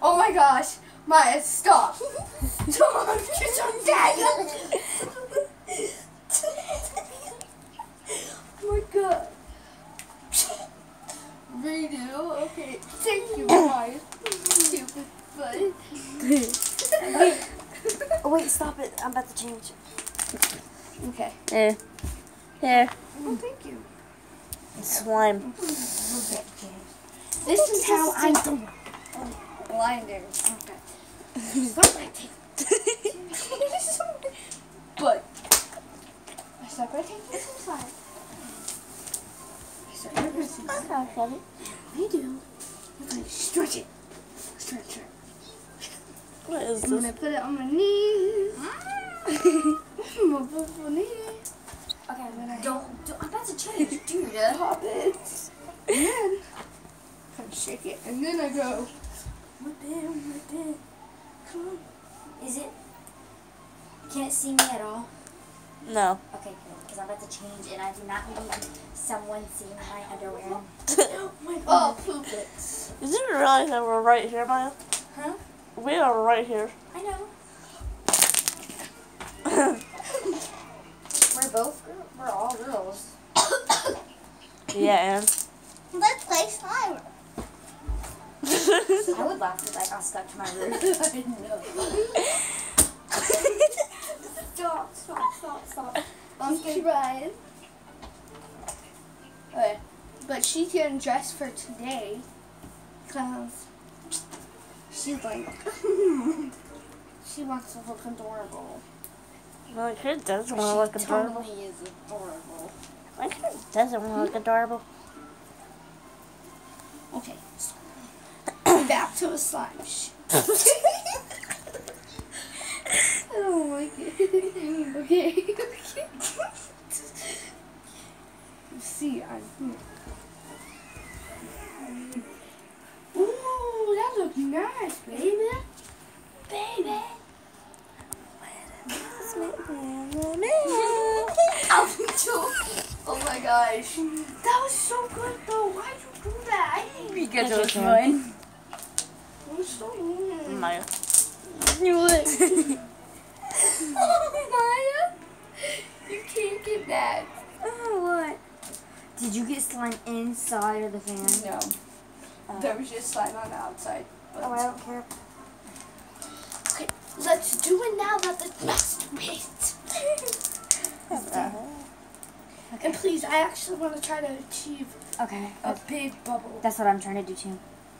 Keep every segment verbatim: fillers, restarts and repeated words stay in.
Oh my gosh. Maya, stop. Stop. You're so dead. Oh my god. Redo. Okay. Thank you, Maya. Stupid butt. Oh wait, stop it. I'm about to change. Okay. Here. Here. Oh, thank you. Slime. Okay. This is how I'm doing. Blinding. Okay. Stop my tape. But I start by taking this inside. I start by this inside. Okay. I do. If I stretch it. Stretch it. What is I'm this? gonna put it on my knees. I'm gonna put it on my knees. Okay, And then I don't, don't. I'm about to change, dude. pop it. And then kind of shake it. And then I go. Whip it, whip it. Come on. Is it? Can it see me at all? No. Okay, good. Because I'm about to change, and I do not need someone seeing my underwear. Oh my god. Oh, poop it. Did you realize that we're right here, Maya? Huh? We are right here. I know. We're both girls. We're all girls. Yeah, and Let's play slime. I would laugh if I got stuck to my roof. I know. Stop, stop, stop, stop. I'm trying. Okay. But she can dress for today because she's like, she wants to look adorable. my kid doesn't want to look She adorable. totally is adorable. My kid doesn't want to look adorable. Okay. So back to a slime. Sh- I don't like it. Okay. Okay. See, I'm. Ooh, that looks nice, baby. Baby. Oh my gosh. That was so good though. Why'd you do that? I didn't Because it was fun. It was so good. Maya. You would. Oh, Maya. You can't get that. Oh, what? Did you get slime inside of the fan? No. Uh, There was just slime on the outside. But oh, I don't care. okay, let's do it now that the masterpiece. And please, I actually want to try to achieve Okay. a big bubble. That's what I'm trying to do too.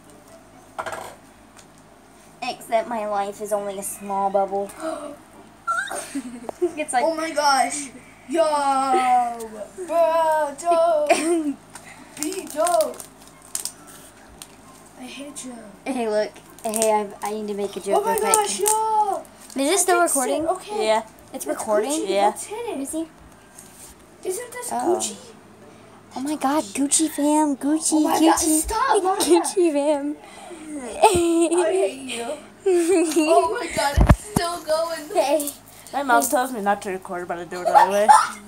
Except my life is only a small bubble. It's like. Oh my gosh. Yo, bro, dope. Be dope. I hate you. Hey, look. Hey, I, I need to make a joke. Oh my real quick. gosh, yo. Is this still I fixed it. recording? Okay. Yeah. It's recording? Gucci. Yeah. Let's hit Let me it. see. Isn't this Oh. Gucci? Oh my god, Gucci fam. Gucci, Oh my God, Gucci. stop, Maya. Gucci fam. I hate you. Oh my god, it's still going. Hey. My mom tells me not to record, but I do it anyway.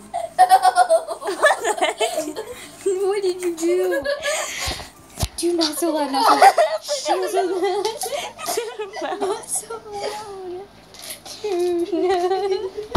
What did you do? Do not so loud, not so loud. Not so loud. Not so loud.